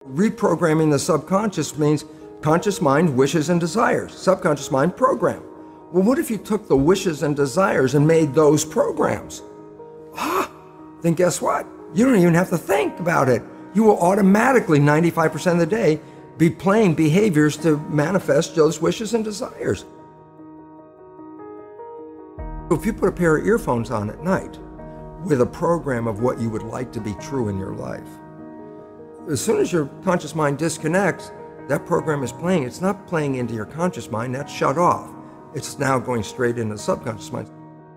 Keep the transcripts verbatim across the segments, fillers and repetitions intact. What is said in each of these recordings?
Reprogramming the subconscious means conscious mind wishes and desires, subconscious mind program. Well, what if you took the wishes and desires and made those programs? Ah, then guess what? You don't even have to think about it. You will automatically, ninety-five percent of the day, be playing behaviors to manifest those wishes and desires. If you put a pair of earphones on at night with a program of what you would like to be true in your life, as soon as your conscious mind disconnects, that program is playing. It's not playing into your conscious mind, that's shut off. It's now going straight into the subconscious mind.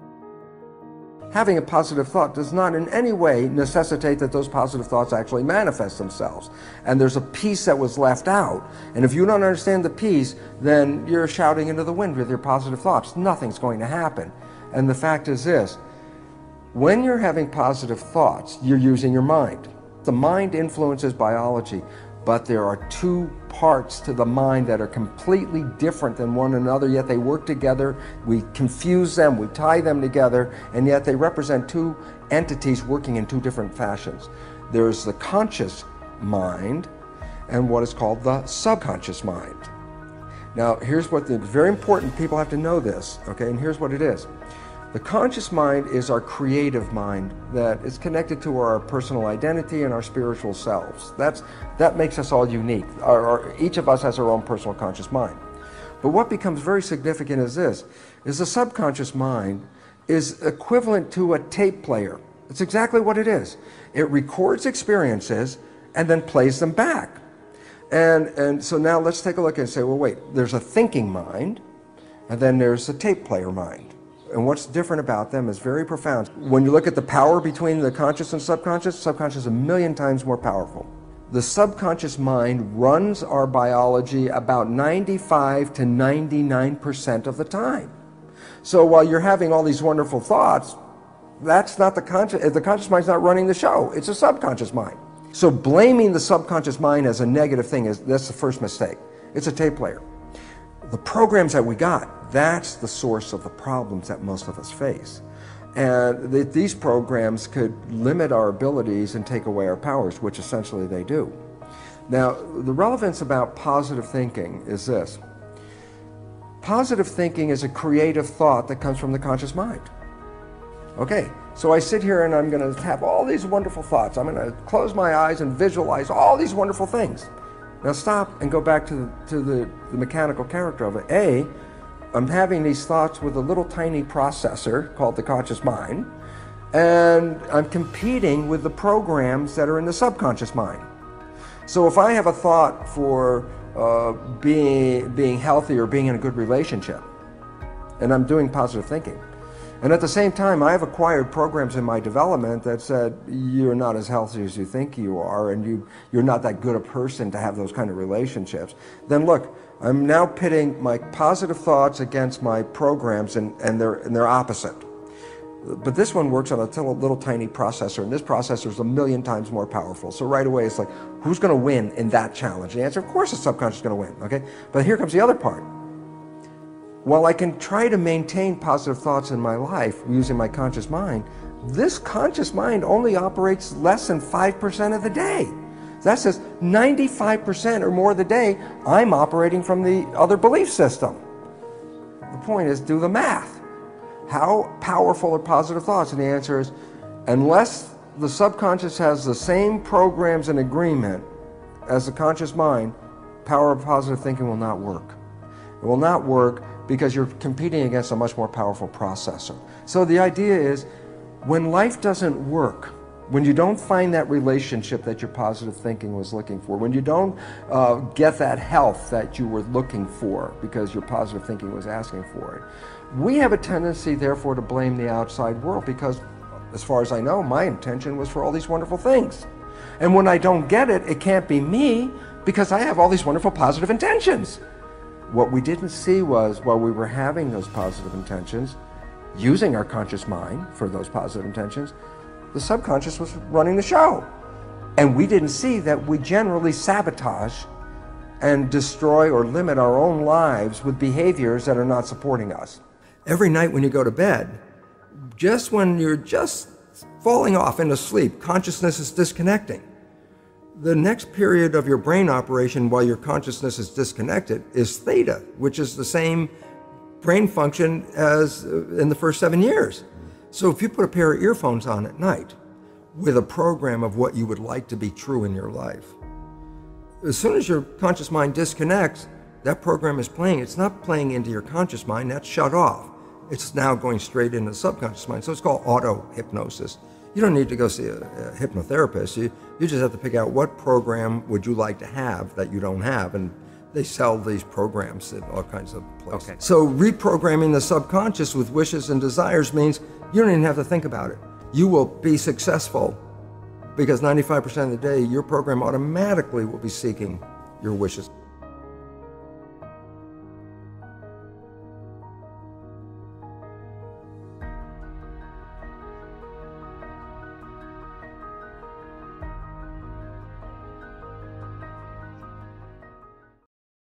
Having a positive thought does not in any way necessitate that those positive thoughts actually manifest themselves. And there's a piece that was left out. And if you don't understand the piece, then you're shouting into the wind with your positive thoughts. Nothing's going to happen. And the fact is this, when you're having positive thoughts, you're using your mind. The mind influences biology, but there are two parts to the mind that are completely different than one another, yet they work together. We confuse them, we tie them together, and yet they represent two entities working in two different fashions. There's the conscious mind and what is called the subconscious mind. Now, here's what the very important, people have to know this, okay, and here's what it is. The conscious mind is our creative mind that is connected to our personal identity and our spiritual selves. That's, that makes us all unique. Our, our, each of us has our own personal conscious mind. But what becomes very significant is this, is the subconscious mind is equivalent to a tape player. It's exactly what it is. It records experiences and then plays them back. And, and so now let's take a look and say, well, wait, there's a thinking mind, and then there's a tape player mind. And what's different about them is very profound. When you look at the power between the conscious and subconscious, subconscious is a million times more powerful. The subconscious mind runs our biology about ninety-five to ninety-nine percent of the time. So while you're having all these wonderful thoughts, that's not the conscious, the conscious mind's not running the show, it's a subconscious mind. So blaming the subconscious mind as a negative thing, is that's the first mistake. It's a tape player. The programs that we got, that's the source of the problems that most of us face. And th these programs could limit our abilities and take away our powers, which essentially they do. Now, the relevance about positive thinking is this. Positive thinking is a creative thought that comes from the conscious mind. Okay, so I sit here and I'm going to have all these wonderful thoughts. I'm going to close my eyes and visualize all these wonderful things. Now stop and go back to, the, to the, the mechanical character of it. A, I'm having these thoughts with a little tiny processor called the conscious mind, and I'm competing with the programs that are in the subconscious mind. So if I have a thought for uh, being, being healthy or being in a good relationship, and I'm doing positive thinking, and at the same time, I have acquired programs in my development that said, you're not as healthy as you think you are, and you, you're not that good a person to have those kind of relationships. Then look, I'm now pitting my positive thoughts against my programs, and, and, they're, and they're opposite. But this one works on a little, little tiny processor, and this processor is a million times more powerful. So right away, it's like, who's going to win in that challenge? The answer, of course, the subconscious is going to win, okay? But here comes the other part. While I can try to maintain positive thoughts in my life using my conscious mind, this conscious mind only operates less than five percent of the day. That says ninety-five percent or more of the day, I'm operating from the other belief system. The point is, do the math. How powerful are positive thoughts? And the answer is, unless the subconscious has the same programs and agreement as the conscious mind, power of positive thinking will not work. It will not work because you're competing against a much more powerful processor. So the idea is, when life doesn't work, when you don't find that relationship that your positive thinking was looking for, when you don't uh, get that health that you were looking for because your positive thinking was asking for it, we have a tendency, therefore, to blame the outside world because, as far as I know, my intention was for all these wonderful things. And when I don't get it, it can't be me because I have all these wonderful positive intentions. What we didn't see was, while we were having those positive intentions, using our conscious mind for those positive intentions, the subconscious was running the show. And we didn't see that we generally sabotage and destroy or limit our own lives with behaviors that are not supporting us. Every night when you go to bed, just when you're just falling off into sleep, consciousness is disconnecting. The next period of your brain operation while your consciousness is disconnected is theta, which is the same brain function as in the first seven years. So if you put a pair of earphones on at night with a program of what you would like to be true in your life, as soon as your conscious mind disconnects, that program is playing. It's not playing into your conscious mind, that's shut off. It's now going straight into the subconscious mind. So it's called auto-hypnosis. You don't need to go see a, a hypnotherapist. You, you just have to pick out what program would you like to have that you don't have. And they sell these programs at all kinds of places. Okay. So reprogramming the subconscious with wishes and desires means you don't even have to think about it. You will be successful because ninety-five percent of the day, your program automatically will be seeking your wishes.